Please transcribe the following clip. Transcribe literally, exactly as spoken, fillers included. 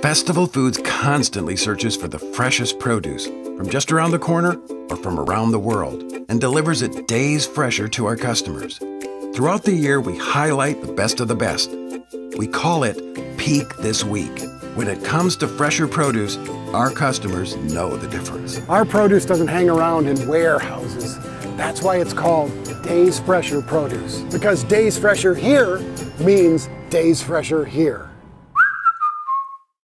Festival Foods constantly searches for the freshest produce from just around the corner or from around the world and delivers it days fresher to our customers. Throughout the year, we highlight the best of the best. We call it Peak This Week. When it comes to fresher produce, our customers know the difference. Our produce doesn't hang around in warehouses. That's why it's called Days Fresher Produce. Because Days Fresher here means Days Fresher here.